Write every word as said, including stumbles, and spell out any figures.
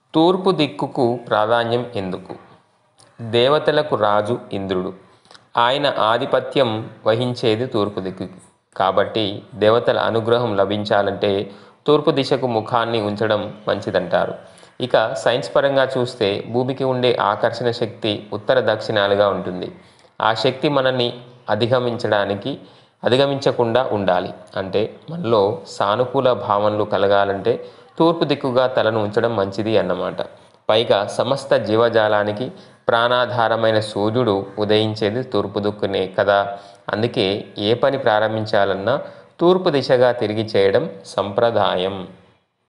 తూర్పు దిక్కుకు ప్రాధాన్యం ఎందుకు? దేవతలకు రాజు ఇంద్రుడు. ఆయన ఆధిపత్యం వహించేది తూర్పు దిక్కుకి. కాబట్టి దేవతల అనుగ్రహం లభించాలంటే తూర్పు దిశకు ముఖాన్ని ఉంచడం మంచిదంటారు. ఇక సైన్స్ పరంగా చూస్తే భూమికి ఉండే ఆకర్షణ శక్తి ఉత్తర దక్షిణాలుగా ఉంటుంది. ఆ శక్తి మనల్ని అధిగమించడానికి అధిగమించకుండా ఉండాలి. అంటే మనలో సానుకూల భావనలు కలగాలంటే తూర్పు దిక్కుగా తలను ఉంచడం మంచిది అన్నమాట. పైగా సమస్త జీవజాలానికి ప్రాణాధారమైన సూర్యుడు ఉదయించేది తూర్పు దిక్కునే కదా. అందుకే ఏ పని ప్రారంభించాలన్నా తూర్పు దిశగా తిరిగి చేయడం సంప్రదాయం.